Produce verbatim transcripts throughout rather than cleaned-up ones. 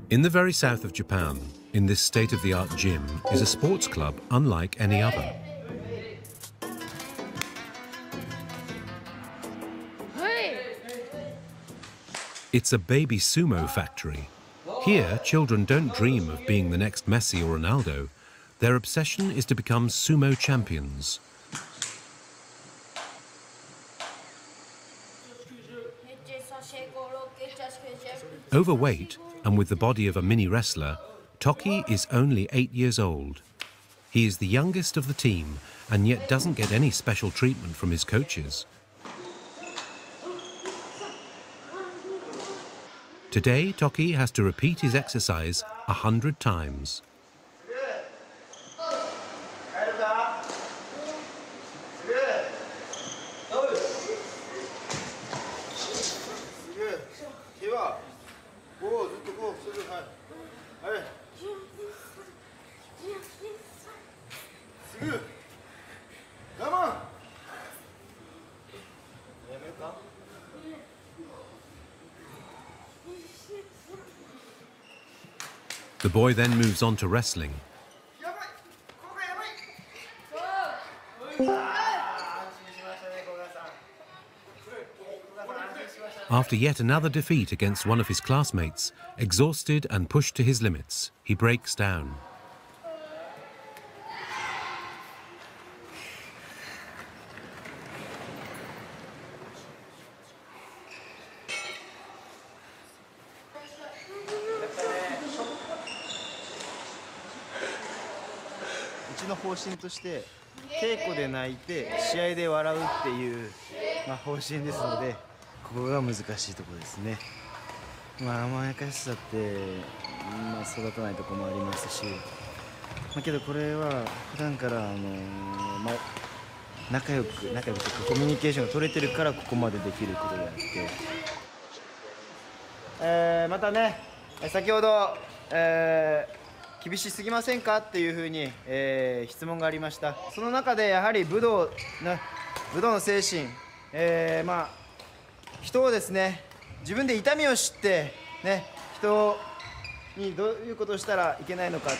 In the very south of Japan, in this state-of-the-art gym, is a sports club unlike any other. It's a baby sumo factory. Here, children don't dream of being the next Messi or Ronaldo. Their obsession is to become sumo champions. Overweight, and with the body of a mini wrestler, Toki is only eight years old. He is the youngest of the team, and yet doesn't get any special treatment from his coaches. Today, Toki has to repeat his exercise a hundred times. The boy then moves on to wrestling. After yet another defeat against one of his classmates, exhausted and pushed to his limits, he breaks down. Eh, またね、先ほど、えー、厳しすぎませんかっていうふうに、えー、質問がありました。その中でやはり武道、ね、武道の精神、えー、まあ人をですね、自分で痛みを知ってね、人にどういうことをしたらいけないのか。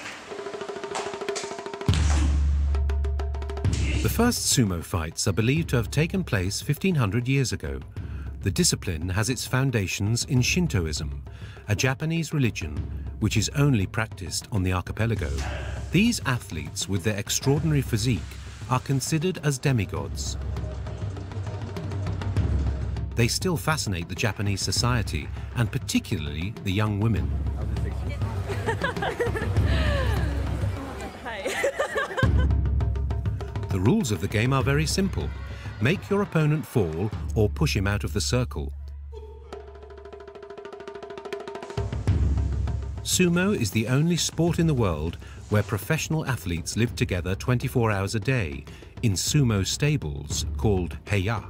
The first sumo fights are believed to have taken place fifteen hundred years ago. The discipline has its foundations in Shintoism, a Japanese religion which is only practiced on the archipelago. These athletes, with their extraordinary physique, are considered as demigods. They still fascinate the Japanese society, and particularly the young women. The rules of the game are very simple. Make your opponent fall or push him out of the circle. Sumo is the only sport in the world where professional athletes live together twenty-four hours a day in sumo stables called heya.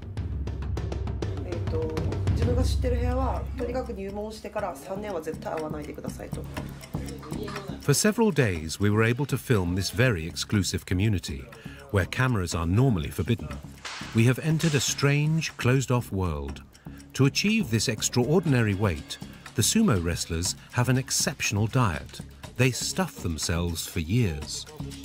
For several days we were able to film this very exclusive community, where cameras are normally forbidden. We have entered a strange, closed-off world. To achieve this extraordinary weight, the sumo wrestlers have an exceptional diet. They stuff themselves for years.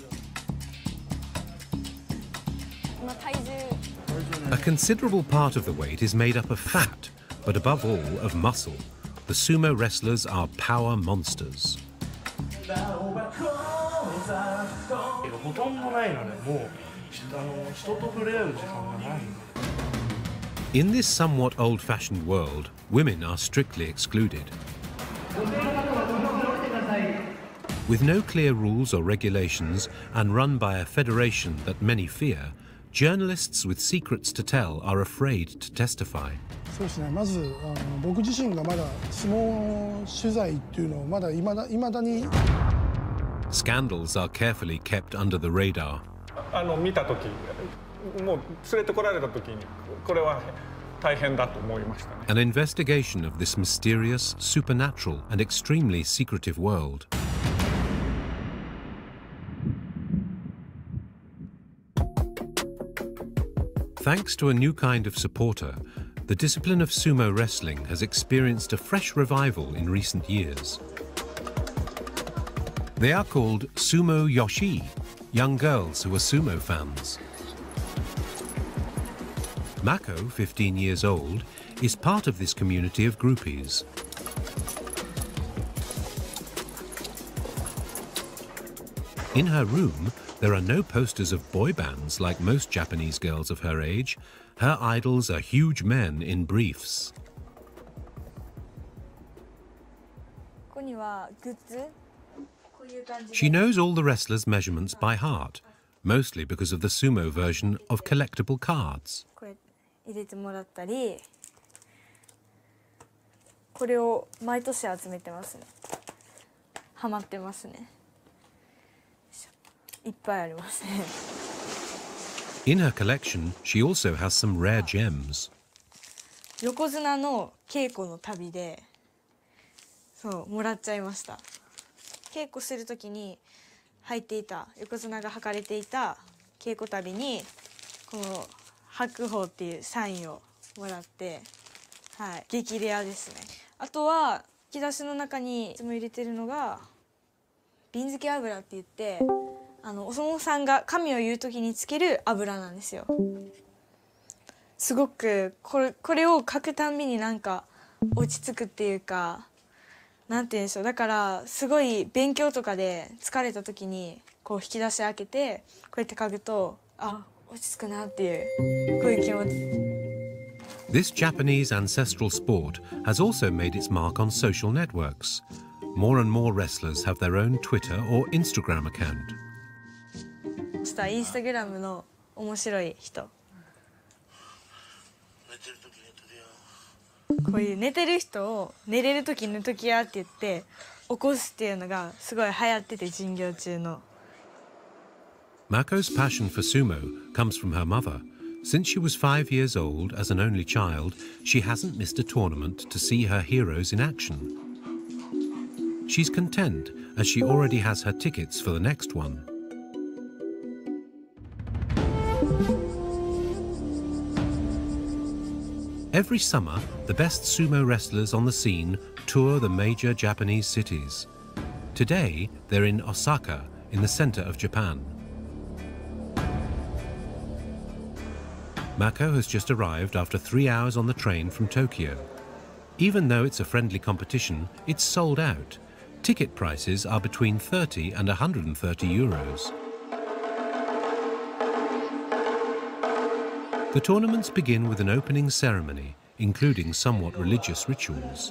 A considerable part of the weight is made up of fat, but above all of muscle. The sumo wrestlers are power monsters. In this somewhat old-fashioned world, women are strictly excluded. With no clear rules or regulations and run by a federation that many fear, journalists with secrets to tell are afraid to testify. Scandals are carefully kept under the radar. An investigation of this mysterious, supernatural, and extremely secretive world. Thanks to a new kind of supporter, the discipline of sumo wrestling has experienced a fresh revival in recent years. They are called Sumo Yoshi, young girls who are sumo fans. Mako, fifteen years old, is part of this community of groupies. In her room, there are no posters of boy bands like most Japanese girls of her age. Her idols are huge men in briefs. She knows all the wrestlers' measurements by heart, mostly because of the sumo version of collectible cards. In her collection, she also has some rare gems. 横綱の稽古の旅で、そうもらっちゃいました。稽古するときに履いていた横綱が履かれていた稽古旅にこう白鵬っていうサインをもらって、はい、激レアですね。あとは引き出しの中にいつも入れてるのが瓶漬け油って言って、あのお相撲さんが神を言うときにつける油なんですよ。すごくこれこれを書くたんびになんか落ち着くっていうか。なんて言うんでしょう、だからすごい勉強とかで疲れた時にこう引き出し開けてこうやって書くと、あ、落ち着くなっていうこういう気持ち。 This Japanese ancestral sport has also made its mark on social networks. More and more wrestlers have their own Twitter or Instagram account. インスタグラムの面白い人。こういう寝てる人を寝れる時寝ときやって言って起こすっていうのがすごい流行ってて、巡業中の。 Mako's passion for sumo comes from her mother. Since she was five years old, as an only child, she hasn't missed a tournament to see her heroes in action. She's content, as she already has her tickets for the next one. Every summer, the best sumo wrestlers on the scene tour the major Japanese cities. Today, they're in Osaka, in the center of Japan. Mako has just arrived after three hours on the train from Tokyo. Even though it's a friendly competition, it's sold out. Ticket prices are between thirty and one hundred thirty euros. The tournaments begin with an opening ceremony, including somewhat religious rituals.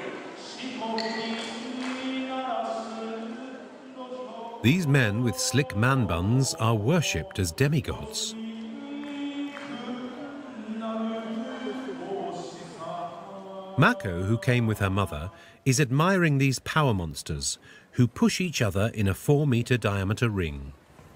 These men with slick man buns are worshipped as demigods. Mako, who came with her mother, is admiring these power monsters who push each other in a four-meter diameter ring.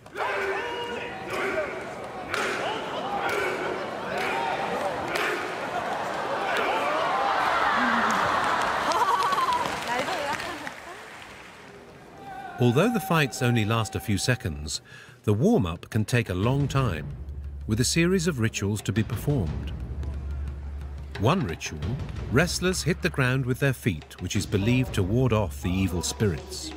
Although the fights only last a few seconds, the warm-up can take a long time, with a series of rituals to be performed. One ritual, wrestlers hit the ground with their feet, which is believed to ward off the evil spirits.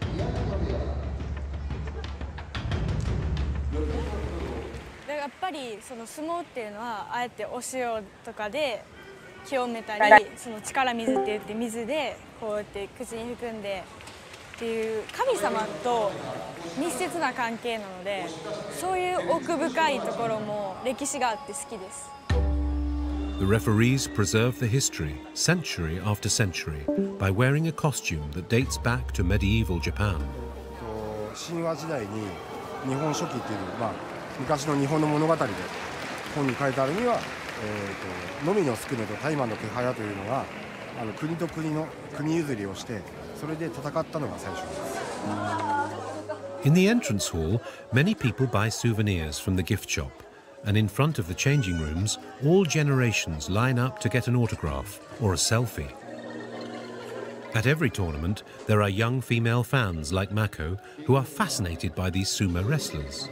やっぱりその相撲っていうのはあえてお塩とかで清めたり、その力水って言って水でこうやって口に含んでっていう神様と密接な関係なので、そういう奥深いところも歴史があって好きです。 The referees preserve the history, century after century, by wearing a costume that dates back to medieval Japan. 神話時代に日本書紀っていうまあ昔の日本の物語で本に書いてあるには、えーと、のみの宿命と大麻の毛早というのがあの国と国の国譲りをして。それで戦ったのが最初です。 In the entrance hall, many people buy souvenirs from the gift shop, and in front of the changing rooms, all generations line up to get an autograph or a selfie. At every tournament, there are young female fans like Mako who are fascinated by these sumo wrestlers.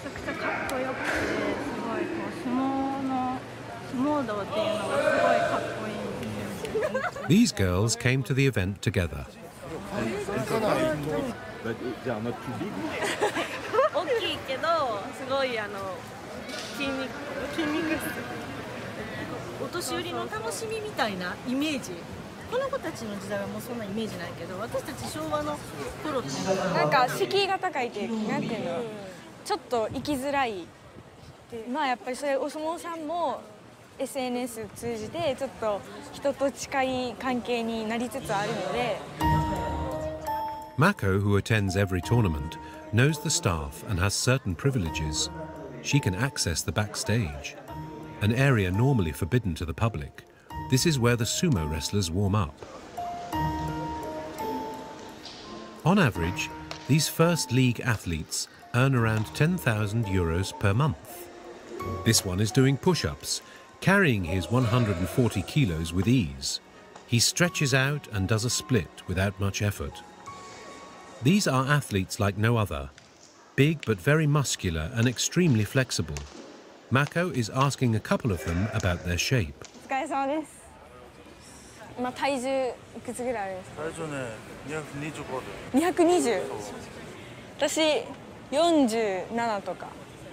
モードっていうのがすごいかっ These girls came to the event together. 大きいけどすごいあの筋肉筋肉質お年寄りの楽しみみたいなイメージこの子たちの時代はもうそんなイメージないけど私たち昭和の頃っていうのはなんか敷居が高いっていうなんていうのちょっと生きづらいまあやっぱりそれお相撲さんも エスエヌエス 通じてちょっと人と近い関係になりつつあるので Mako, who attends every tournament, knows the staff and has certain privileges. She can access the backstage, an area normally forbidden to the public. This is where the sumo wrestlers warm up. On average, these first league athletes earn around ten thousand euros per month. This one is doing push-ups, carrying his one hundred forty kilos with ease. He stretches out and does a split without much effort. These are athletes like no other, big but very muscular and extremely flexible. Mako is asking a couple of them about their shape. お疲れ様です。今体重いくつぐらいあるんですか？ 体重ね、にひゃくにじゅうごで。 にひゃくにじゅう。私よんじゅうななとか。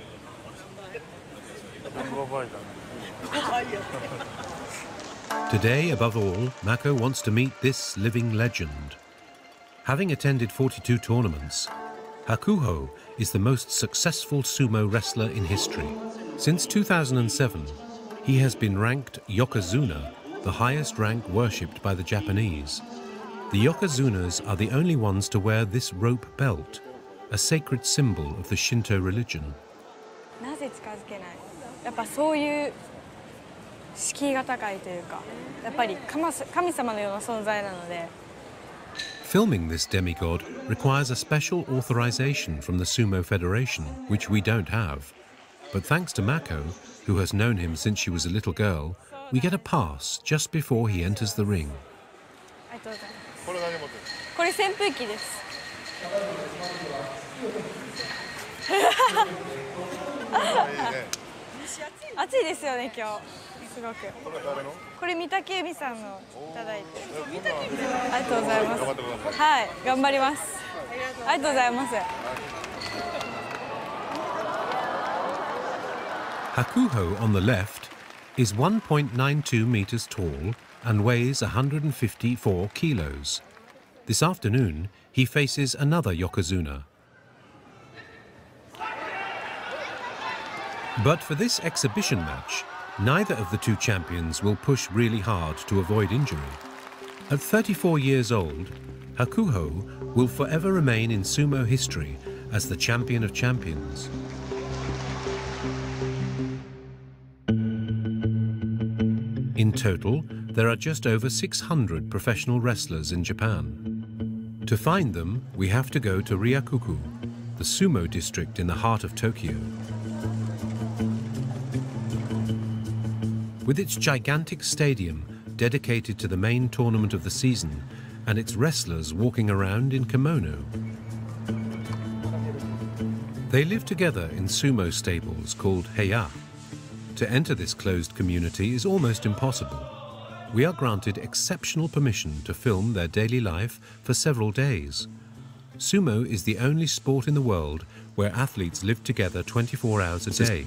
ごばいだね。 Today, above all, Mako wants to meet this living legend. Having attended forty-two tournaments, Hakuho is the most successful sumo wrestler in history. Since two thousand seven, he has been ranked Yokozuna, the highest rank worshipped by the Japanese. The Yokozunas are the only ones to wear this rope belt, a sacred symbol of the Shinto religion. なぜ近づけない？やっぱそういう敷居が高いというか、やっぱり神様のような存在なので。 Filming this demigod requires a special authorization from the Sumo Federation, which we don't have. But thanks to Mako, who has known him since she was a little girl, we get a pass just before he enters the ring. ありがとうございます。これ何持ってる？これ扇風機です。暑いですよね今日。すごく。これ御嶽海さんのいただいて。ありがとうございます。はい、頑張ります。ありがとうございます。 Hakuho on the left is one point nine two meters tall and weighs one hundred fifty-four kilos. This afternoon, he faces another Yokozuna. But for this exhibition match, neither of the two champions will push really hard to avoid injury. At thirty-four years old, Hakuho will forever remain in sumo history as the champion of champions. In total, there are just over six hundred professional wrestlers in Japan. To find them, we have to go to Ryakuku, the sumo district in the heart of Tokyo. With its gigantic stadium dedicated to the main tournament of the season and its wrestlers walking around in kimono. They live together in sumo stables called heiya. To enter this closed community is almost impossible. We are granted exceptional permission to film their daily life for several days. Sumo is the only sport in the world where athletes live together twenty-four hours a day.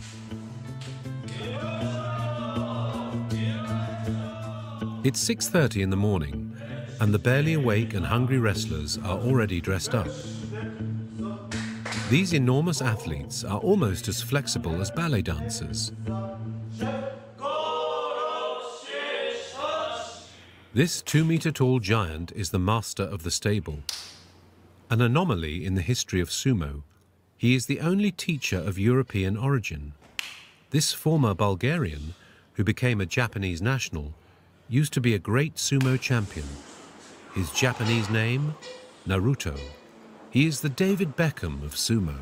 It's six thirty in the morning, and the barely awake and hungry wrestlers are already dressed up. These enormous athletes are almost as flexible as ballet dancers. This two-meter-tall giant is the master of the stable. An anomaly in the history of sumo, he is the only teacher of European origin. This former Bulgarian, who became a Japanese national, used to be a great sumo champion. His Japanese name, Naruto. He is the David Beckham of sumo.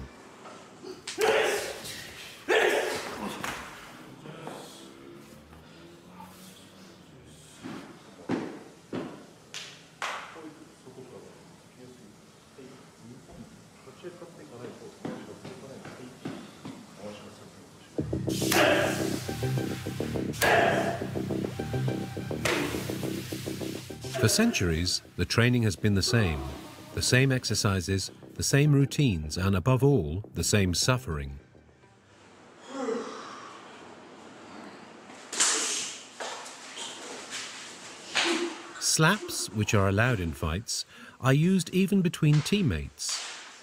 For centuries, the training has been the same. The same exercises, the same routines, and above all, the same suffering. Slaps, which are allowed in fights, are used even between teammates.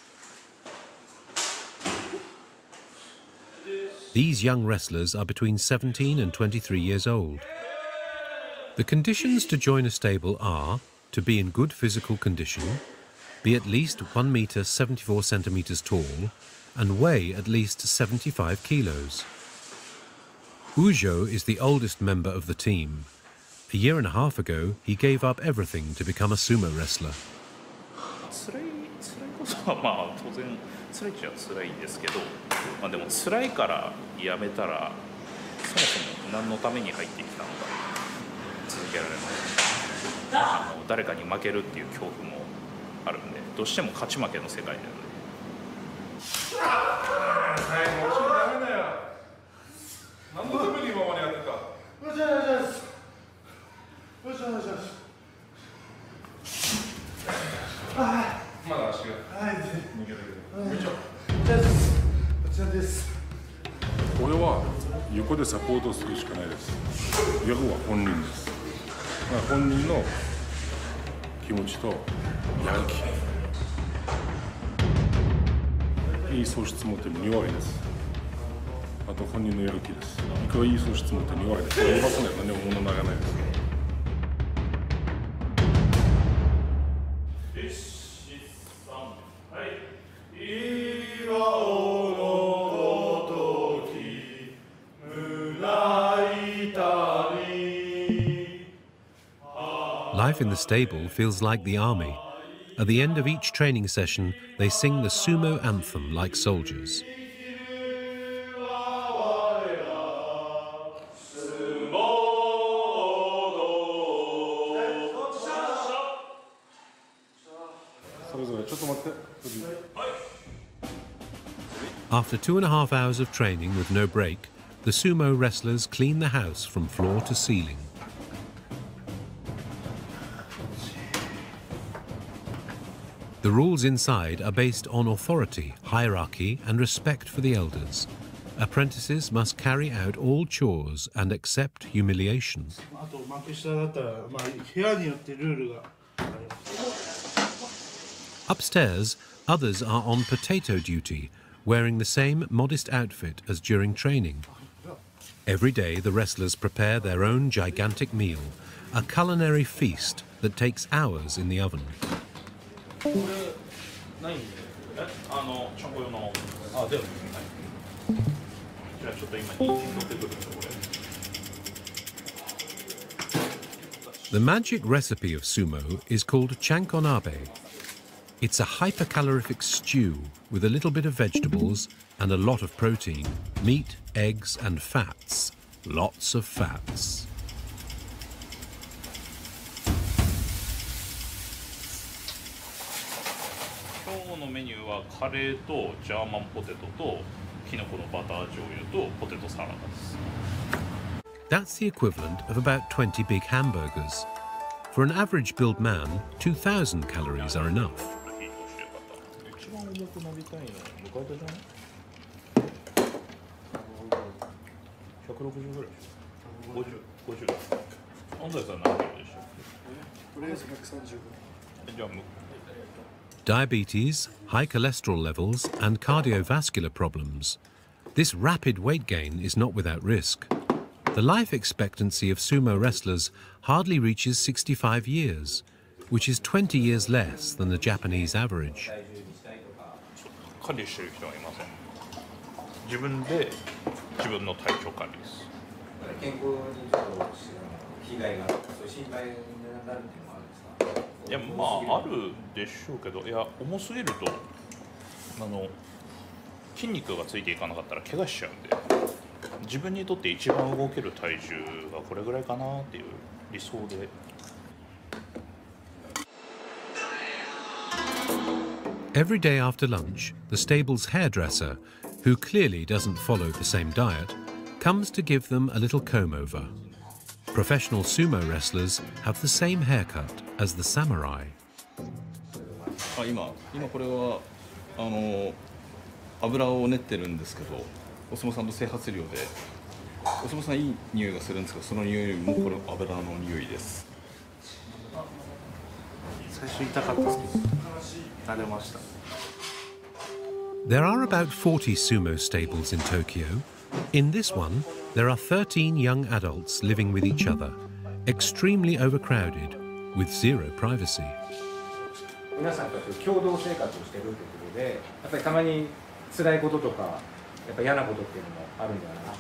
These young wrestlers are between seventeen and twenty-three years old. The conditions to join a stable are to be in good physical condition, be at least one meter seventy-four centimeters tall, and weigh at least seventy-five kilos. Ujo is the oldest member of the team. A year and a half ago, he gave up everything to become a sumo wrestler. 辛い辛いことはまあ当然辛いっちゃ辛いんですけど、まあでも辛いからやめたらそもそも何のために入ってきたのか続けられない。あの誰かに負けるっていう恐怖もあるんで、どうしても勝ち負けの世界なので。はい、もうダメだよ。何のために今までやってた？よしよしよし。よしよしよし。ああ、まだ足が。はい、逃げたけど。よいしょ。こちらです。 これは横でサポートするしかないです。逆は本人です。まあ、本人の気持ちとやる気。いい素質持ってるに割です。あと本人のやる気です。いくらいい素質持ってるに割です。言いますね。何も物にならないです。 Life in the stable feels like the army. At the end of each training session, they sing the sumo anthem like soldiers. After two and a half hours of training with no break, the sumo wrestlers clean the house from floor to ceiling. The rules inside are based on authority, hierarchy, and respect for the elders. Apprentices must carry out all chores and accept humiliation. Upstairs, others are on potato duty, wearing the same modest outfit as during training. Every day, the wrestlers prepare their own gigantic meal, a culinary feast that takes hours in the oven. The magic recipe of sumo is called chankonabe. It's a hypercalorific stew with a little bit of vegetables and a lot of protein, meat, eggs, and fats. Lots of fats. 今日のメニューはカレーとジャーマンポテトとキノコのバター醤油とポテトサラダです。 That's the equivalent of about twenty big hamburgers. For an average build man, two thousand calories are enough. 一番重くなりたいの向かい手じゃない？ひゃくろくじゅうぐらいでしょ。ごじゅう、ごじゅう。安西さん何キロでしょう？とりあえずひゃくさんじゅうご。じゃあむ。 Diabetes, high cholesterol levels, and cardiovascular problems. This rapid weight gain is not without risk. The life expectancy of sumo wrestlers hardly reaches sixty-five years, which is twenty years less than the Japanese average. 管理してる人はいません。自分で自分の体調管理です。健康にちょっと被害が、そういう心配になるっていうのもあるんですか？いや、まああるでしょうけど、いや重すぎるとあの筋肉がついていかなかったら怪我しちゃうんで、自分にとって一番動ける体重がこれぐらいかなっていう理想で。 Every day after lunch, the stable's hairdresser, who clearly doesn't follow the same diet, comes to give them a little comb over. Professional sumo wrestlers have the same haircut as the samurai. あ、今、今これはあの油を練ってるんですけど、お相撲さんの整髪料で、お相撲さんいい匂いがするんですけど、その匂いもこの油の匂いです。 最初痛かったですけど、慣れました。 There are about forty sumo stables in Tokyo. In this one, there are thirteen young adults living with each other, extremely overcrowded, with zero privacy. 皆さんと共同生活をしているということで、やっぱりたまに辛いこととか、やっぱ嫌なことっていうのもあるんじゃない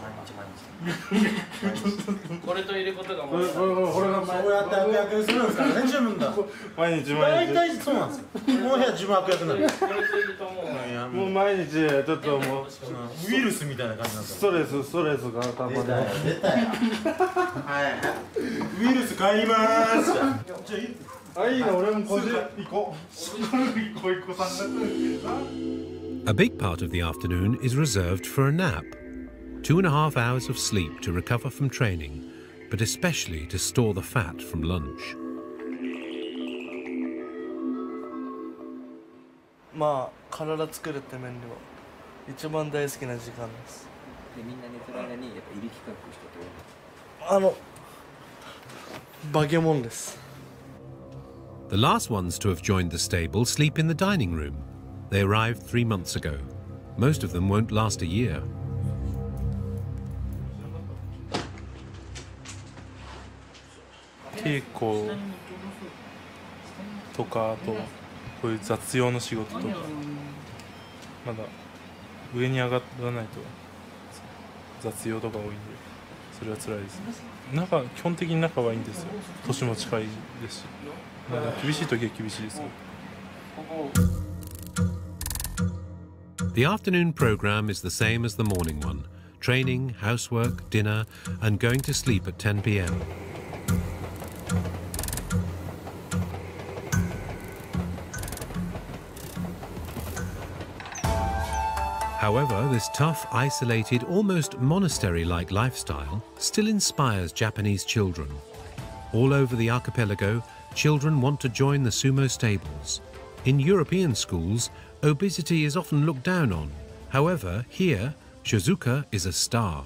ですか。 これと入れることがもう。 これがそうやって悪役するんですからね、自分だ。 毎日毎日。 大体そうなんですよ。この部屋自分悪役なんです。 これと入れるともう。 もう毎日ちょっともうウイルスみたいな感じなんですよ。 ストレスストレスがたまる。 出たよ出たよ。はい。ウイルス帰ります。じゃあいいの、俺も個人行こう。行こう行こうさんが来るけどな。 A big part of the afternoon is reserved for a nap. Two and a half hours of sleep to recover from training, but especially to store the fat from lunch. まあ、体作るって面では一番大好きな時間です。 で、みんな寝てる間にやっぱいびきかく人とあの、化け物です。 The last ones to have joined the stable sleep in the dining room. They arrived three months ago. Most of them won't last a year. 稽古とか、あとこういう雑用の仕事とか、まだ上に上がらないと雑用とか多いんで、それは辛いですね。仲、基本的に仲はいいんですよ。年も近いですし、まだ厳しい時は厳しいですよ。 The afternoon program is the same as the morning one: training, housework, dinner, and going to sleep at ten p m However, this tough, isolated, almost monastery-like lifestyle still inspires Japanese children. All over the archipelago, children want to join the sumo stables. In European schools, obesity is often looked down on. However, here, Shizuka is a star.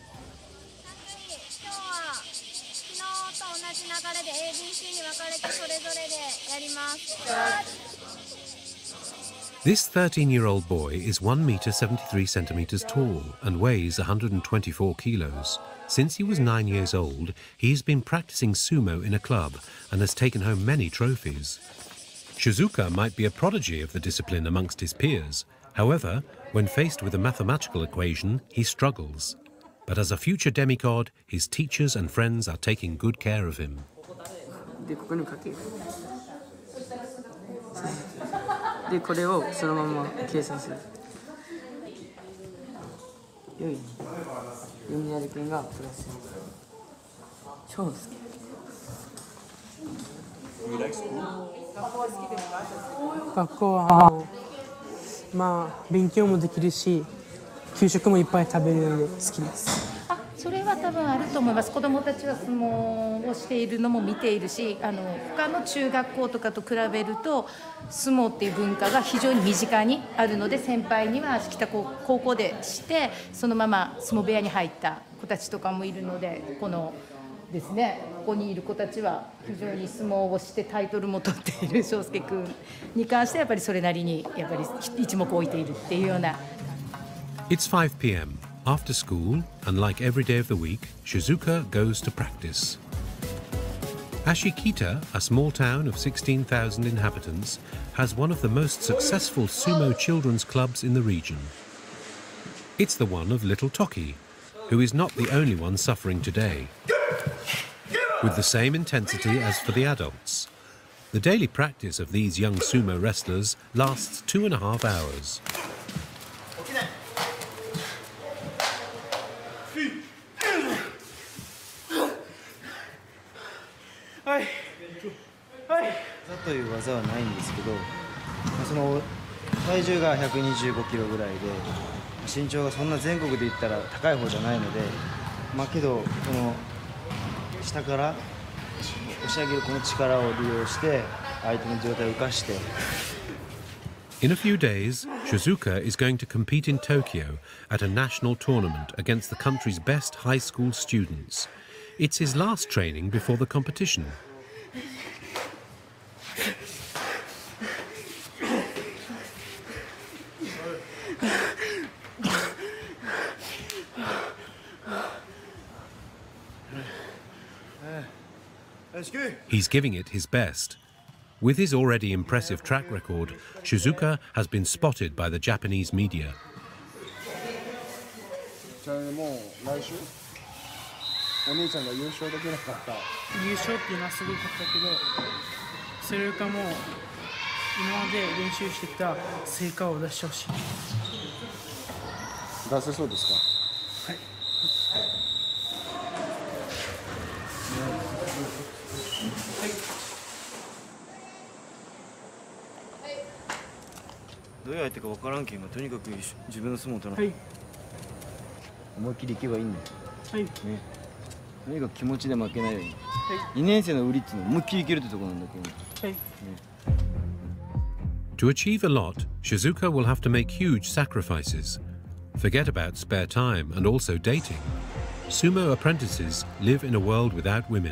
This thirteen-year-old boy is one meter seventy-three centimeters tall and weighs one hundred twenty-four kilos. Since he was nine years old, he's been practicing sumo in a club and has taken home many trophies. Shizuka might be a prodigy of the discipline amongst his peers. However, when faced with a mathematical equation, he struggles. But as a future demigod, his teachers and friends are taking good care of him. で、これをそのまま計算する。よい。よみやるくんがプラス。超好き。学校はまあ勉強もできるし、給食もいっぱい食べるので好きです。 あ、それは多分あると思います。子どもたちは相撲をしているのも見ているし、あの他の中学校とかと比べると相撲っていう文化が非常に身近にあるので、先輩には北高校でしてそのまま相撲部屋に入った子たちとかもいるので、このですね、ここにいる子たちは非常に相撲をしてタイトルも取っている翔介君に関してはやっぱりそれなりにやっぱり一目置いているっていうような。 It's five p m After school, and like every day of the week, Shizuka goes to practice. Ashikita, a small town of sixteen thousand inhabitants, has one of the most successful sumo children's clubs in the region. It's the one of little Toki, who is not the only one suffering today. With the same intensity as for the adults, the daily practice of these young sumo wrestlers lasts two and a half hours. はいはい。技という技はないんですけど、まあ、その体重がひゃくにじゅうごキロぐらいで、身長がそんな全国で言ったら高い方じゃないので、まあけどこの下から押し上げるこの力を利用して相手の状態を生かして。 In a few days, Shizuka is going to compete in Tokyo at a national tournament against the country's best high school students. It's his last training before the competition. He's giving it his best. With his already impressive track record, Shizuka has been spotted by the Japanese media. もう来週お姉ちゃんが優勝できなかった優勝っていうのはすごかったけど、それよりかも今まで練習してきた成果を出してほしい。 出せそうですか？ はい。 どういう相手か分からんけんがとにかく自分の相撲を取らない、 はい、 思いっきりいけばいいんだよ、 はいね、とにかく気持ちで負けないように、はい、にねん生の売りっていうのは思いっきりいけるってところなんだけど、はいね、 To achieve a lot, Shizuka will have to make huge sacrifices. Forget about spare time and also dating. Sumo apprentices live in a world without women.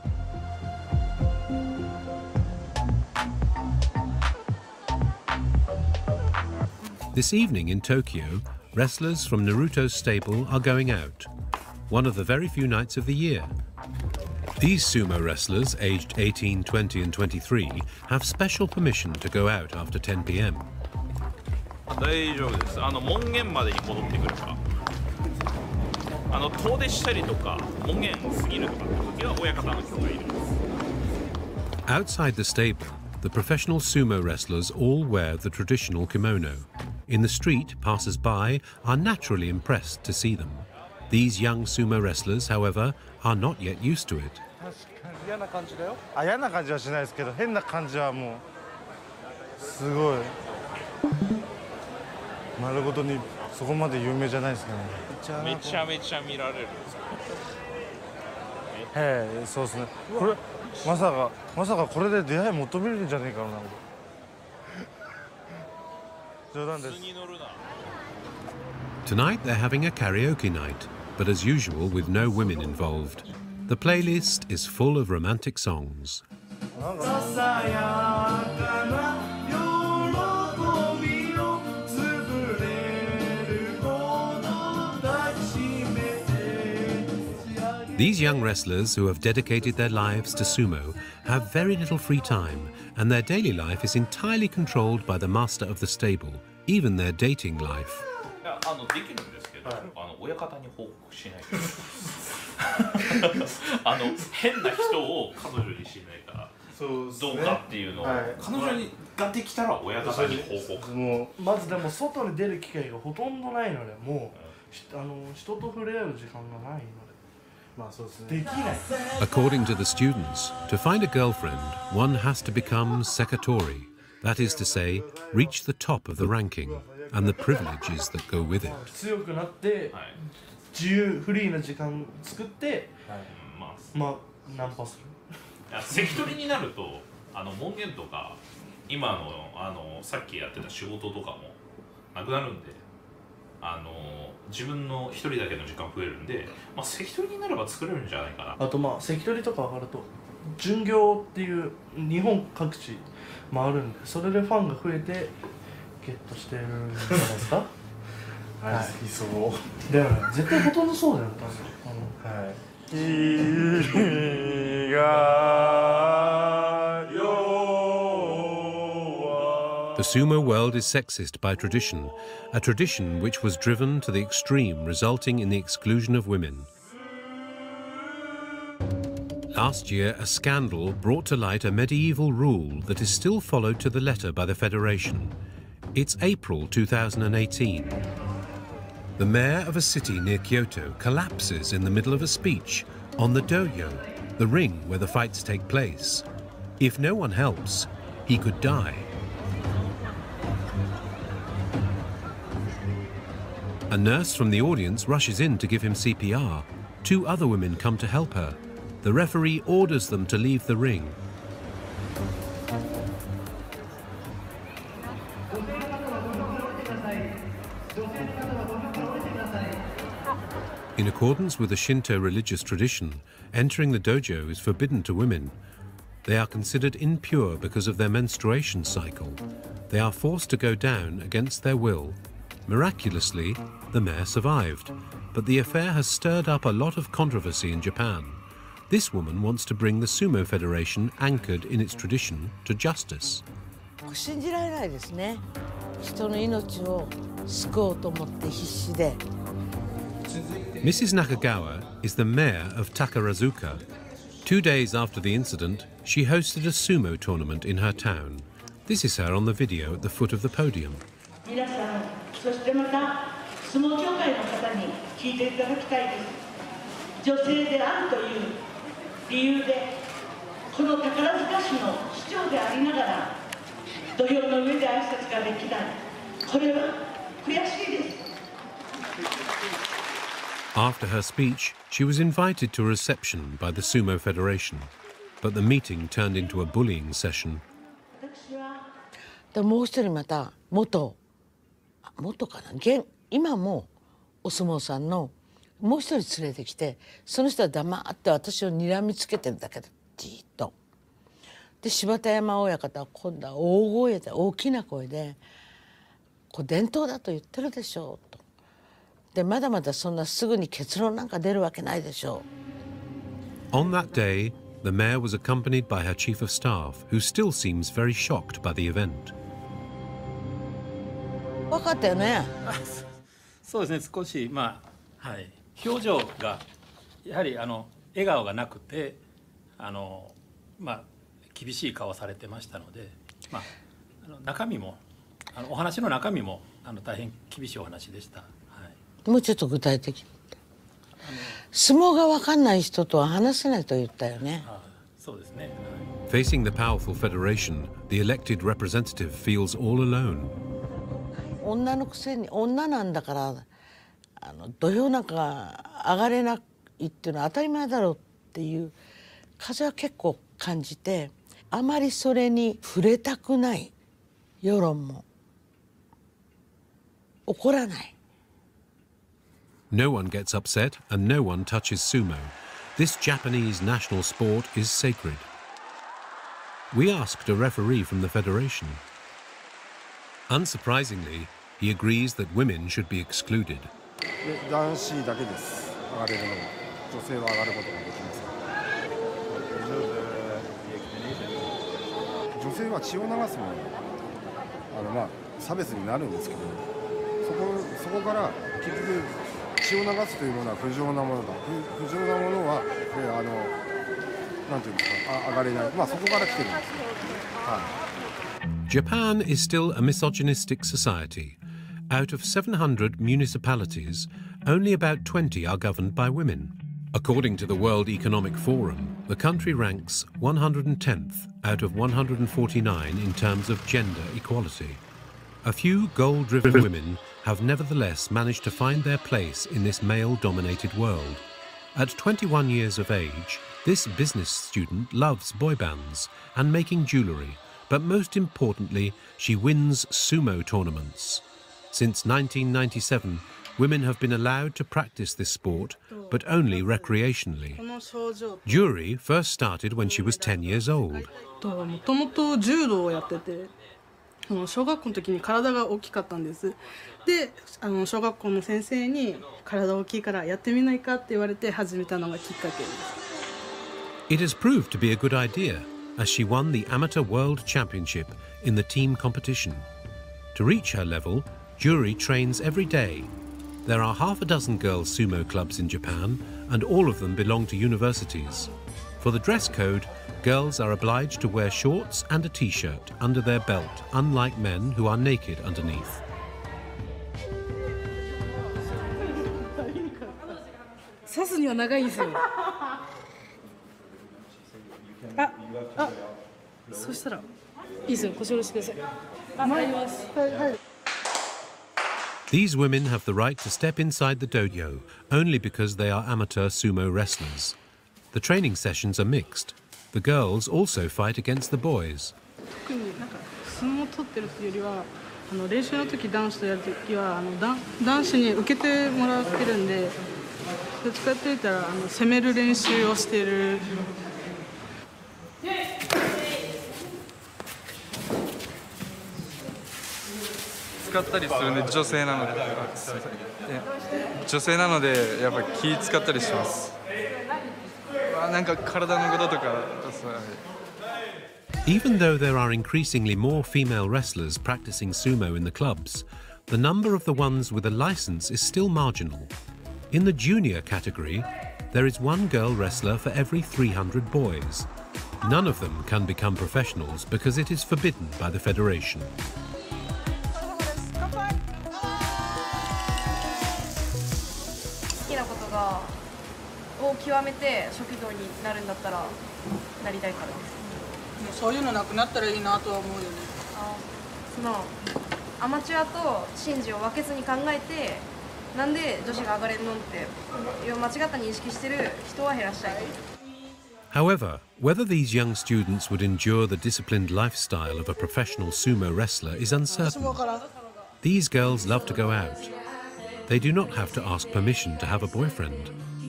This evening in Tokyo, wrestlers from Naruto's stable are going out, one of the very few nights of the year. These sumo wrestlers, aged eighteen, twenty and twenty-three, have special permission to go out after ten p m 大丈夫です。あの門限までに戻ってくるか、あの遠出したりとか門限過ぎるとかって時は親方の人がいるんです。 Outside the stable, the professional sumo wrestlers all wear the traditional kimono. In the street, passers-by are naturally impressed to see them. These young sumo wrestlers, however, are not yet used to it. 嫌な感じだよ。あ、嫌な感じはしないですけど、変な感じはもうすごい丸ごとにそこまで有名じゃないですかね。 めちゃめちゃ見られるんですか。 へえ、そうですね。これまさかまさかこれで出会い求めるんじゃねえかな。冗談です。 Tonight they're having a karaoke night, but as usual with no women involved. The playlist is full of romantic songs. These young wrestlers who have dedicated their lives to sumo have very little free time, and their daily life is entirely controlled by the master of the stable, even their dating life. あのできるんですけど、あの親方に報告しないあの変な人を彼女にしないからどうかっていうのを、はい、彼女にができたら親方に報告。 もうまずでも外に出る機会がほとんどないので、もう、うん、あの人と触れ合う時間がないので、まあそうですね。できない。 According to the students, to find a girlfriend, one has to become sekatori. That is to say, reach the top of the ranking and the privileges that go with it. 強くなって自由フリーな時間作って、まあナンパする。 関取になるとあの門限とか今のあのさっきやってた仕事とかもなくなるんで、あの自分の一人だけの時間増えるんで、まあ関取になれば作れるんじゃないかな。 あとまあ関取とか上がると巡業っていう日本各地回るんで、それでファンが増えてゲットしてるんじゃないですか。 はい、いそう。 でも絶対ほとんどそうだよね。 あの、はい。いがよ。 The sumo world is sexist by tradition, a tradition which was driven to the extreme, resulting in the exclusion of women. Last year, a scandal brought to light a medieval rule that is still followed to the letter by the Federation. It's April two thousand eighteen. The mayor of a city near Kyoto collapses in the middle of a speech on the doyo, the ring where the fights take place. If no one helps, he could die. A nurse from the audience rushes in to give him C P R. Two other women come to help her. the referee orders them to leave the ring. In accordance with the Shinto religious tradition, entering the dojo is forbidden to women. They are considered impure because of their menstruation cycle. They are forced to go down against their will. Miraculously, the mayor survived, but the affair has stirred up a lot of controversy in Japan. This woman wants to bring the Sumo Federation, anchored in its tradition, to justice. 信じられないですね。人の命を救おうと思って必死で。 Missus Nakagawa is the mayor of Takarazuka. Two days after the incident, she hosted a sumo tournament in her town. This is her on the video at the foot of the podium. 皆さん、そしてまた相撲協会の方に聞いていただきたいです。女性であるという理由で、この宝塚市の市長でありながら土俵の上で挨拶ができない。これは悔しいです。 After her speech, she was invited to a reception by the Sumo Federation, but the meeting turned into a bullying session. でもう一人また元元かな現今もお相撲さんのもう一人連れてきて、その人は黙って私を睨みつけてるだけだ、じーっと。で柴田山親方は今度は大声で大きな声で「これ伝統だと言ってるでしょう」と。でまだまだそんなすぐに結論なんか出るわけないでしょう。 On that day, the mayor was accompanied by her chief of staff, who still seems very shocked by the event. 分かったよね。 そうですね、少しまあはい表情がやはりあの笑顔がなくてあのまあ厳しい顔をされてましたので、まああの中身もあのお話の中身もあの大変厳しいお話でした。 もうちょっと具体的に。相撲が分かんない人とは話せないと言ったよね。 そうですね。 Facing the powerful federation, the elected representative feels all alone. 女のくせに女なんだからあの土俵なんか上がれないっていうのは当たり前だろうっていう風は結構感じて、あまりそれに触れたくない世論も怒らない。 No one gets upset and no one touches sumo. This Japanese national sport is sacred. We asked a referee from the federation. Unsurprisingly, he agrees that women should be excluded. 男子だけです。上がれるのは女性は上がることができません。女性は血を流すもの、あのまあ差別になるんですけど、そこそこから結局。 血を流すというものは不浄なものだ。不浄なものは、えー、あのなんていうんですか、あ上がれない。まあそこから来てるんですね。はい。 Japan is still a misogynistic society. Out of seven hundred municipalities, only about twenty are governed by women. According to the World Economic Forum, the country ranks one hundred tenth out of one hundred forty-nine in terms of gender equality. A few goal-driven women have nevertheless managed to find their place in this male-dominated world. At twenty-one years of age, this business student loves boy bands and making jewellery, but most importantly, she wins sumo tournaments. Since nineteen ninety-seven, women have been allowed to practice this sport, but only recreationally. Jewellery first started when she was ten years old. もともと柔道をやってて、小学校の時に体が大きかったんです。で、あの小学校の先生に体大きいからやってみないかって言われて始めたのがきっかけです。 It has proved to be a good idea, as she won the Amateur World Championship in the team competition. To reach her level, Juri trains every day. There are half a dozen girls' sumo clubs in Japan, and all of them belong to universities. For the dress code, girls are obliged to wear shorts and a t-shirt under their belt, unlike men who are naked underneath. 刺すには長いですよ。あ、あ、そしたらいいですよ。腰下ろしてください。あ、参ります。はいはい。 These women have the right to step inside the dojo only because they are amateur sumo wrestlers. The training sessions are mixed. The girls also fight against the boys. 特になんか相撲を取ってるっていうよりは、あの練習の時男子とやる時はあの男男子に受けてもらってるんで、どっちかって言ったらあの攻める練習をしてる。 使ったりするんで女性なので、女性なのでやっぱ気使ったりします。なんか体のこととか。 Even though there are increasingly more female wrestlers practicing sumo in the clubs, the number of the ones with a license is still marginal. In the junior category, there is one girl wrestler for every three hundred boys. None of them can become professionals because it is forbidden by the federation. 好きなことがを極めて職業になるんだったらなりたいからです。 もうそういうのなくなったらいいなとは思うよね。 あ、そのアマチュアと真珠を分けずに考えて、なんで女子が上がれるのって間違った認識してる人は減らしたい。 However, whether these young students would endure the disciplined lifestyle of a professional sumo wrestler is uncertain. These girls love to go out. They do not have to ask permission to have a boyfriend.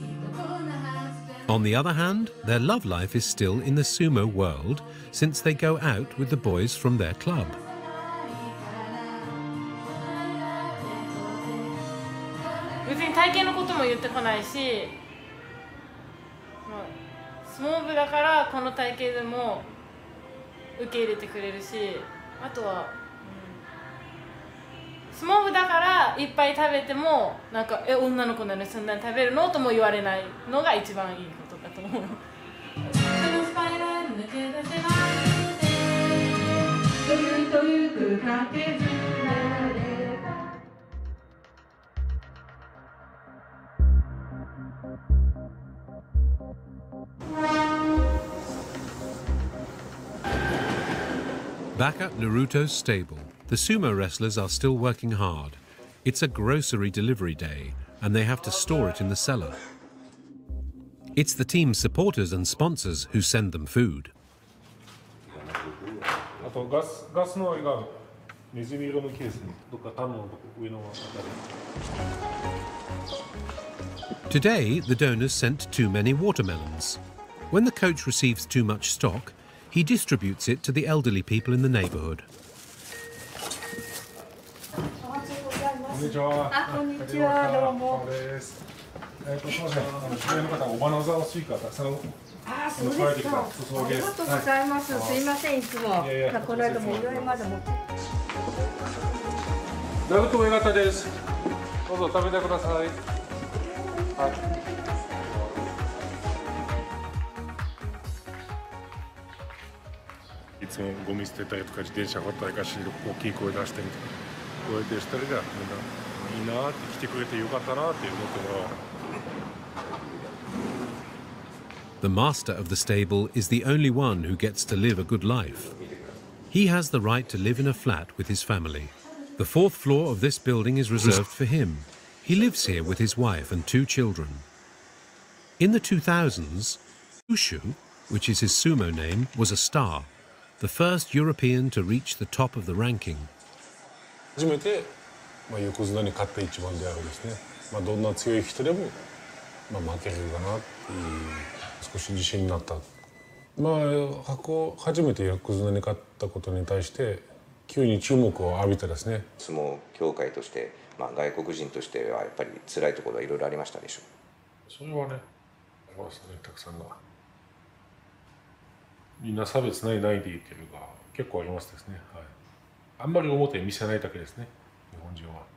On the other hand, their love life is still in the sumo world since they go out with the boys from their club. 別に体型のことも言ってこないし、相撲部だからこの体型でも受け入れてくれるし、あとは、うん、相撲部だからいっぱい食べてもなんかえ女の子なのにそんなに食べるのとも言われないのが一番いいことだと思う。 Back at Naruto's stable, the sumo wrestlers are still working hard. It's a grocery delivery day, and they have to store it in the cellar. It's the team's supporters and sponsors who send them food. Today, the donors sent too many watermelons. When the coach receives too much stock, he distributes it to the elderly people in the neighborhood. こんにちは。あ、こんにちは。どうも。えっと、すみません。あの、知り合いの方、おばのざのスイカたくさん。 あ、そうですか。ありがとうございます。すいません、いつも。この間もいろいろまで持って。 ダウトも良かったです。どうぞ食べてください。はい。いつもゴミ捨てたりとか自転車ほったりかし大きい声出したりとかこうやってしたりがみんないいなって来てくれてよかったなって思ってもらう。 The master of the stable is the only one who gets to live a good life. He has the right to live in a flat with his family. The fourth floor of this building is reserved for him. He lives here with his wife and two children. In the two thousands, Ushu, which is his sumo name, was a star. The first European to reach the top of the ranking. 初めて、まあ、横綱に勝った一番であるですね。まあ、どんな強い人でも、まあ、負けるかなっていう少し自信になった。まあ、箱初めて横綱に勝ったことに対して急に注目を浴びたですね。 相撲協会として、まあ、外国人としてはやっぱり辛いところはいろいろありましたでしょう。 それはね、ありますね、たくさんが。みんな差別ないないで言ってるが結構ありますですね。はい、あんまり表に見せないだけですね、日本人は。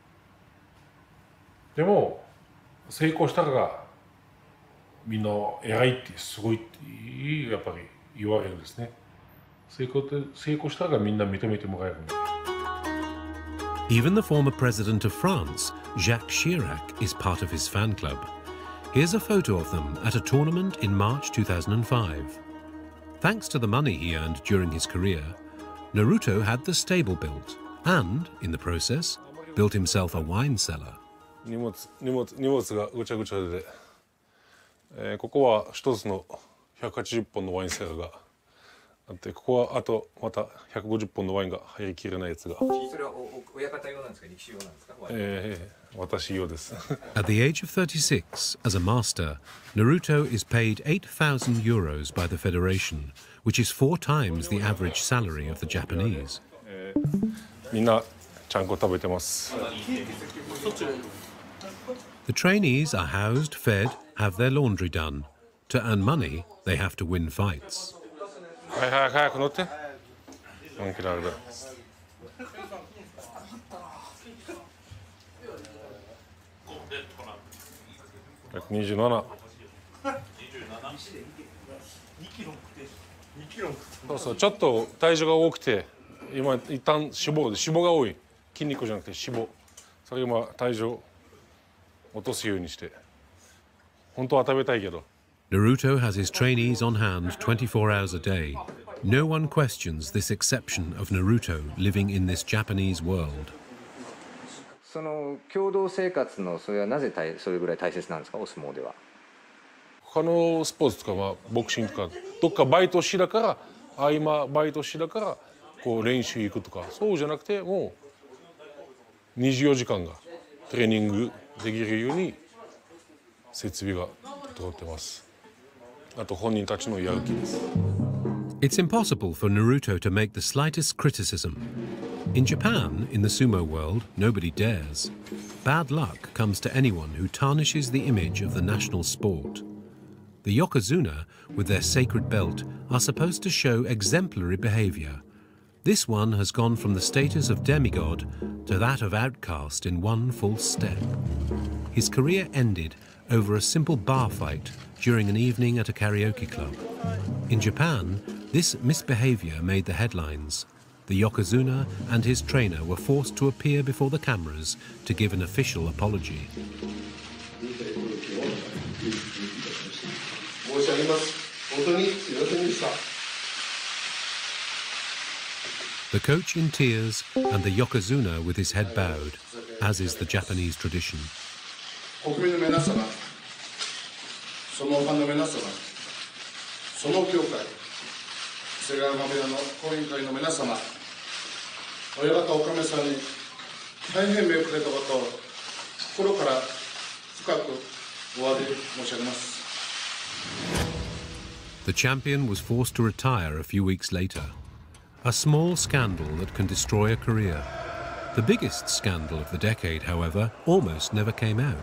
でも成功したらみんな偉いってすごいってやっぱり言われるんですね。成功って成功したらみんな認めてもらえるんで。 Even the former president of France, Jacques Chirac, is part of his fan club. Here's a photo of them at a tournament in March two thousand five. Thanks to the money he earned during his career, Naruto had the stable built and, in the process, built himself a wine cellar. 荷物、荷物、荷物がぐちゃぐちゃで、 えー、ここは一つのひゃくはちじゅっぽんのワインセラーがあって、ここはあとまたひゃくごじゅっぽんのワインが入りきれないやつが。 それは親方用なんですか、力士用なんですか。 えー、私用です。 At the age of thirty-six, as a master, Naruto is paid eight thousand euros by the Federation, which is four times the average salary of the Japanese. みんなちゃんこ食べてます。 The trainees are housed, fed, have their laundry done. To earn money, they have to win fights. はいはい早く乗って。本気だあれだ。ひゃくにじゅうなな。そうそう、ちょっと体重が多くて、今一旦脂肪で脂肪が多い。筋肉じゃなくて脂肪。それ今体重落とすようにして。本当は食べたいけど。 Naruto has his trainees on hand twenty-four hours a day. No one questions this exception of Naruto living in this Japanese world. その共同生活のそれはなぜそれぐらい大切なんですか、お相撲では。 他のスポーツとか、まあ、ボクシングとかどっかバイトしだから合間バイトしだからこう練習行くとか、そうじゃなくてもうにじゅうよじかんがトレーニングできるように設備が整ってます。あと本人たちのやる気です。 It's impossible for Naruto to make the slightest criticism. In Japan, in the sumo world, nobody dares. Bad luck comes to anyone who tarnishes the image of the national sport. The yokozuna, with their sacred belt, are supposed to show exemplary behavior. This one has gone from the status of demigod to that of outcast in one false step. His career ended over a simple bar fight during an evening at a karaoke club. In Japan, this misbehavior made the headlines. The yokozuna and his trainer were forced to appear before the cameras to give an official apology. The coach in tears and the yokozuna with his head bowed, as is the Japanese tradition. 国民の皆様、そのファンの皆様、その協会、瀬川間部屋の後援会の皆様、親方おかめさんに大変目をくれたことを心から深くお詫び申し上げます。 The champion was forced to retire a few weeks later. A small scandal that can destroy a career. The biggest scandal of the decade, however, almost never came out.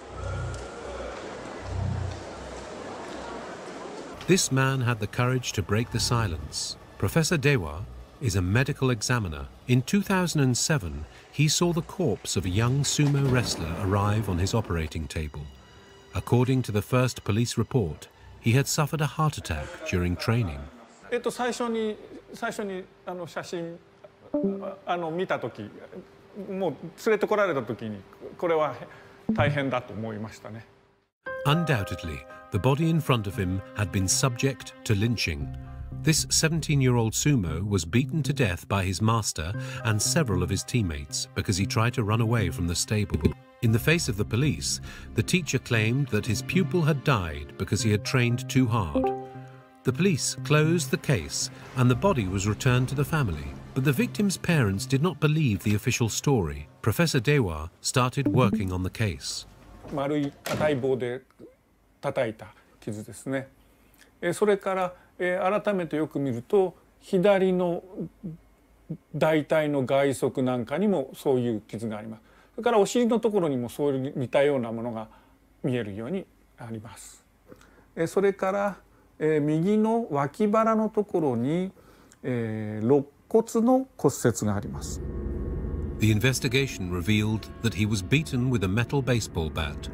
This man had the courage to break the silence. Professor Dewa is a medical examiner. In two thousand seven, he saw the corpse of a young sumo wrestler arrive on his operating table. According to the first police report, he had suffered a heart attack during training. えっと最初に最初にあの写真あの見た時、もう連れてこられた時にこれは大変だと思いましたね。 Undoubtedly, the body in front of him had been subject to lynching. This seventeen-year-old sumo was beaten to death by his master and several of his teammates because he tried to run away from the stable. In the face of the police, the teacher claimed that his pupil had died because he had trained too hard. The police closed the case and the body was returned to the family. But the victim's parents did not believe the official story. Professor Dewa started working on the case. 丸い硬い棒で叩いた傷ですね。それから改めてよく見ると左の大腿の外側なんかにもそういう傷があります。それからお尻のところにもそういう似たようなものが見えるようにあります。それから右の脇腹のところに肋骨の骨折があります。 The investigation revealed that he was beaten with a metal baseball bat.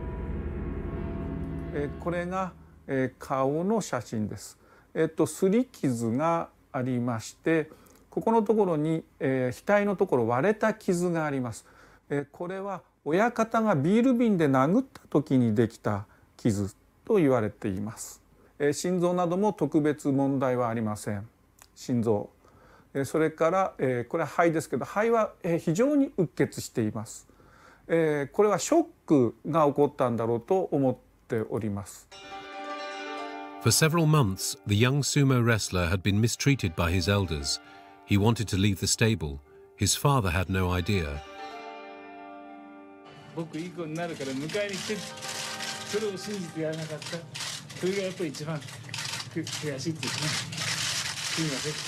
これが顔の写真です。えっと擦り傷がありまして、ここのところに額のところ割れた傷があります。これは親方がビール瓶で殴った時にできた傷と言われています。心臓なども特別問題はありません。心臓。それからこれは肺ですけど、肺は非常にうっ血しています。これはショックが起こったんだろうと思っっております。 For several months, the young sumo wrestler had been mistreated by his elders. He wanted to leave the stable. His father had no idea. 僕いい子になるから迎えに来て、それを信じてやらなかった。それがやっぱり一番悔しいですね。すみません。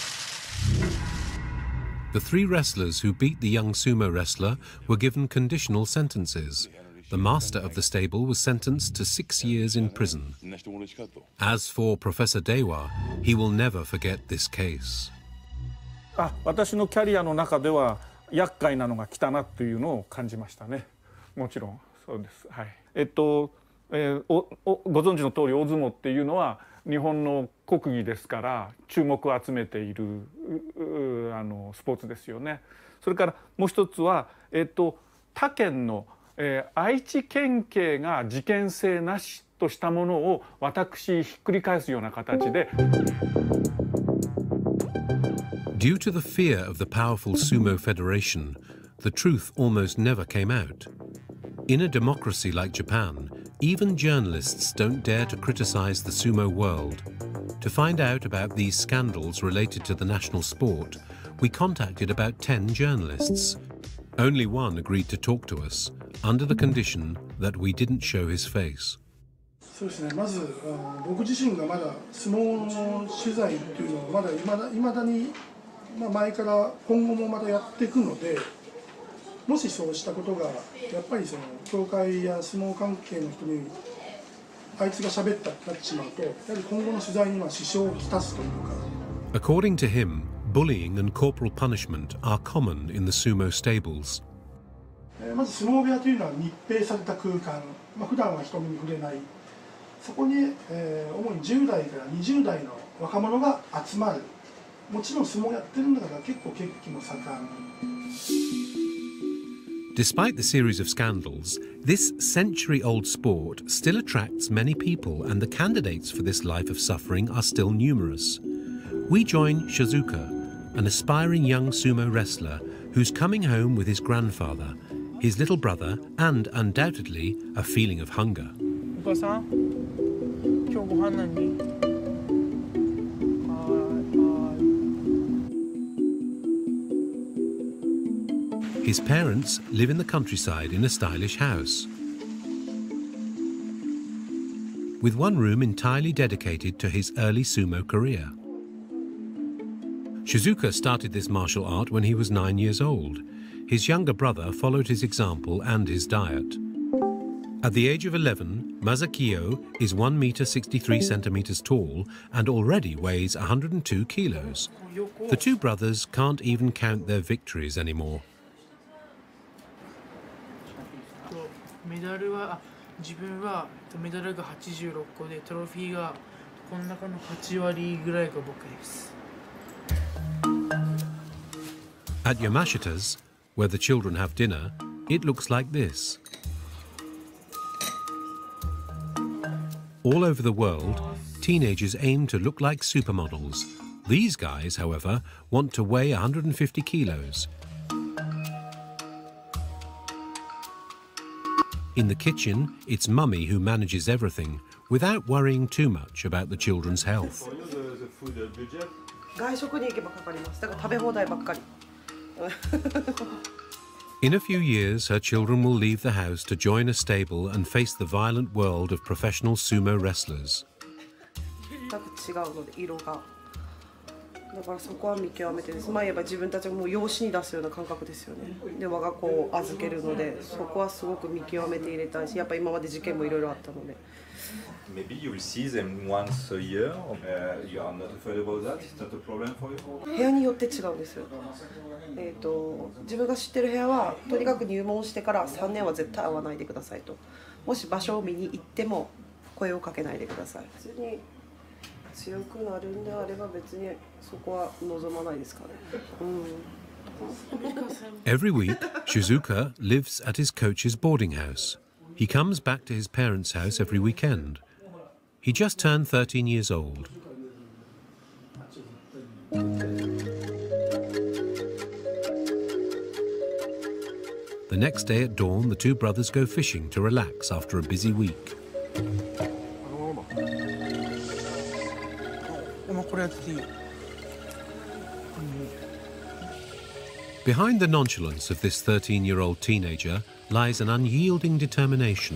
The three wrestlers who beat the young sumo wrestler were given conditional sentences. The master of the stable was sentenced to six years in prison. As for Professor Dewa, he will never forget this case. あ、私のキャリアの中では厄介なのが来たなというのを感じましたね。もちろんそうです。はい。えっと、えー、おおご存知の通り大相撲っていうのは日本の国技ですから注目を集めているあのスポーツですよね。それからもう一つは、えっと、他県のえー、愛知県警が事件性なしとしたものを私ひっくり返すような形で。 Due to the fear of the powerful sumo federation, the truth almost never came out. In a democracy like Japan, even journalists don't dare to criticize the sumo world. To find out about these scandals related to the national sport, we contacted about ten journalists. Only one agreed to talk to us, under the condition that we didn't show his face. そうですね。まずあの僕自身がまだ相撲の取材っていうのをまだいまだいまだに、まあ、前から今後もまだやっていくので、もしそうしたことがやっぱりその協会や相撲関係の人にあいつが喋ったってなってしまうと、やはり今後の取材には支障をきたすというか。 According to him, bullying and corporal punishment are common in the sumo stables. まず相撲部屋というのは密閉された空間、まあ、普段は人目に触れない、そこに、えー、主にじゅう代からにじゅう代の若者が集まる。もちろん相撲やってるんだから結構血気も盛ん。 Despite the series of scandals, this century-old sport still attracts many people, and the candidates for this life of suffering are still numerous. We join Shizuka, an aspiring young sumo wrestler who's coming home with his grandfather, his little brother, and undoubtedly a feeling of hunger. お母さん、今日ご飯何？ His parents live in the countryside in a stylish house, with one room entirely dedicated to his early sumo career. Shizuka started this martial art when he was nine years old. His younger brother followed his example and his diet. At the age of eleven, Masakiyo is one meter sixty-three centimeters tall and already weighs one hundred two kilos. The two brothers can't even count their victories anymore. メダルは自分はメダルがはちじゅうろっこでトロフィーがこの中のはち割ぐらいが僕です。 At Yamashita's, where the children have dinner, it looks like this. All over the world, teenagers aim to look like supermodels. These guys, however, want to weigh one hundred fifty kilos. In the kitchen, it's Mummy who manages everything, without worrying too much about the children's health. 外食に行けばかかります。だから食べ放題ばっかり。 In a few years, her children will leave the house to join a stable and face the violent world of professional sumo wrestlers. 全く違うので色が。だからそこは見極めてです。まあ言えば自分たちがもう養子に出すような感覚ですよね。で我が子を預けるので、そこはすごく見極めて入れたいし、やっぱ今まで事件もいろいろあったので。 Maybe you will see them once a year. Uh, you are not afraid about that. It's not a problem for you. 部屋によって違うんですよ。えっと自分が知ってる部屋はとにかく入門してからさんねんは絶対会わないでくださいと。もし場所を見に行っても声をかけないでください。普通に強くなるんであれば別にそこは望まないですかね。うん。 Every week, Shizuka lives at his coach's boarding house. He comes back to his parents' house every weekend. He just turned thirteen years old. The next day at dawn, the two brothers go fishing to relax after a busy week. でもこれやっていいよ。 Behind the nonchalance of this thirteen-year-old teenager lies an unyielding determination.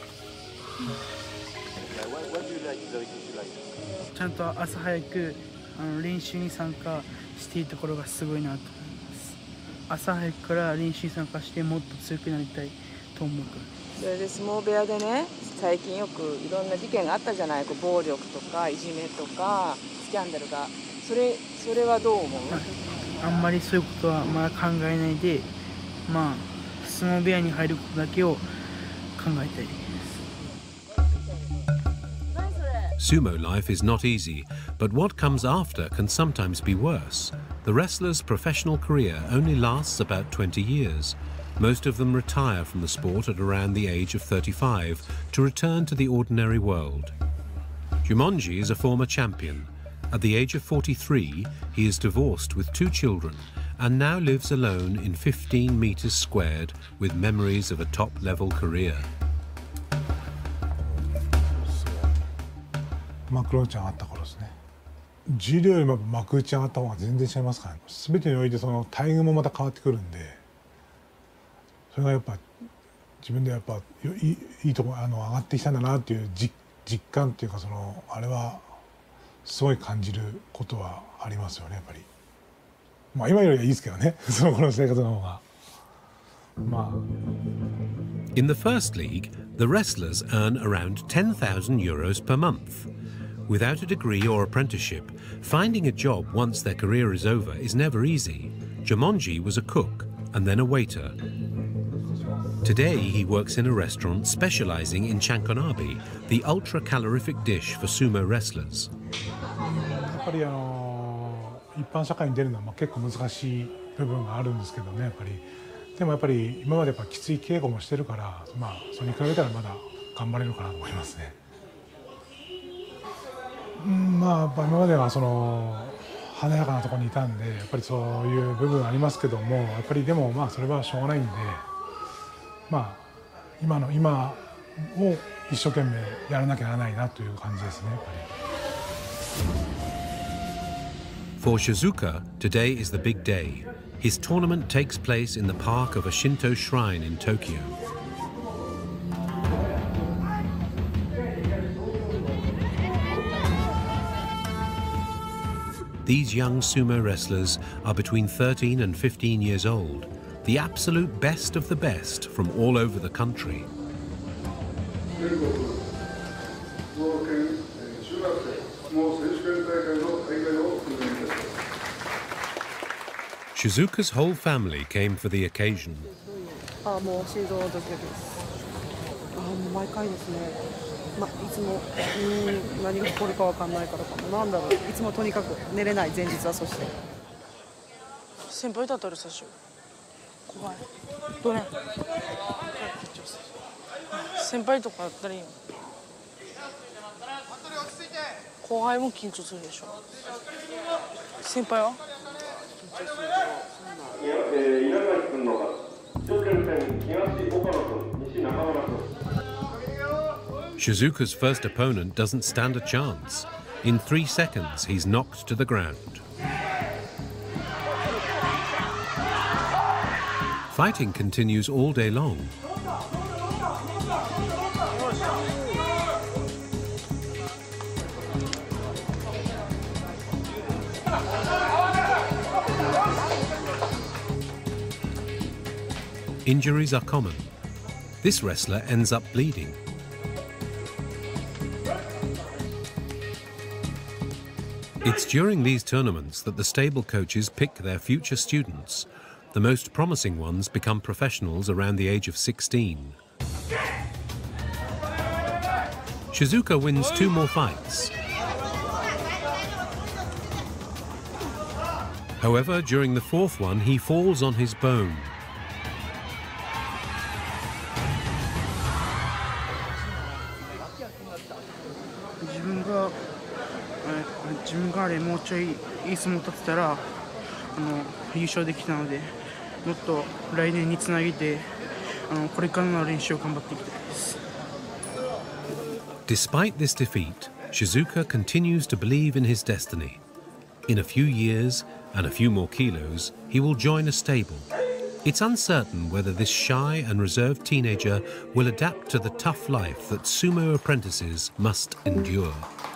ちゃんと朝早くあの練習に参加しているところがすごいなと思います。朝早くから練習に参加してもっと強くなりたいと思うから。 それで相撲部屋でね、最近よくいろんな事件があったじゃない、こう暴力とかいじめとかスキャンダルが。それそれはどう思う？ あんまりそういうことはまだ考えないで、まあ相撲部屋に入ることだけを考えたい。 Sumo life is not easy, but what comes after can sometimes be worse. The wrestler's professional career only lasts about twenty years. Most of them retire from the sport at around the age of thirty-five to return to the ordinary world. Jumonji is a former champion. At the age of forty-three, he is divorced with two children and now lives alone in fifteen meters squared with memories of a top-level career. 幕内上がった頃ですね。重量よりも幕内上がった方が全然違いますからね。全てにおいてその待遇もまた変わってくるんで、それがやっぱ自分でやっぱいい、いいとこあの上がってきたんだなっていう実実感っていうか、そのあれはすごい感じることはありますよね、やっぱり。まあ今よりはいいですけどね、その頃の生活の方が。まあ。 In the first league, the wrestlers earn around ten thousand euros per month. Without a degree or apprenticeship, finding a job once their career is over is never easy. Jumonji was a cook and then a waiter. Today he works in a restaurant specializing in chankonabe, the ultra-calorific dish for sumo wrestlers. やっぱりあの一般社会に出るのはまあ結構難しい部分があるんですけどね、やっぱり。でもやっぱり今までやっぱきつい稽古もしてるから、まあそれに比べたらまだ頑張れるかなと思いますね。うん、まあやっぱ今まではその華やかなところにいたんで、やっぱりそういう部分ありますけども、やっぱりでもまあそれはしょうがないんで、まあ今の今を一生懸命やらなきゃならないなという感じですね、やっぱり。 For Shizuka, today is the big day. His tournament takes place in the park of a Shinto shrine in Tokyo. These young sumo wrestlers are between thirteen and fifteen years old, the absolute best of the best from all over the country. Shizuka's whole family came for the occasion. あ、もう心臓ドキドキです。あ、もう毎回ですね。ま、いつも、うん、何が起こるかわかんないからかも。なんだろう。いつもとにかく寝れない前日はそして。先輩だったら最初。怖い。どれ？先輩とかだったらいいの。後輩も緊張するでしょ。先輩は？ Shizuka's first opponent doesn't stand a chance. In three seconds, he's knocked to the ground. Fighting continues all day long. Injuries are common. This wrestler ends up bleeding. It's during these tournaments that the stable coaches pick their future students. The most promising ones become professionals around the age of sixteen. Shizuka wins two more fights. However, during the fourth one, he falls on his bone. 自分が自分があれもうちょいいい相撲を立てたらあの優勝できたので、もっと来年につなげてあのこれからの練習を頑張っていきたいです。 Despite this defeat, Shizuka continues to believe in his destiny. In a few years and a few more kilos, he will join a stable. It's uncertain whether this shy and reserved teenager will adapt to the tough life that sumo apprentices must endure.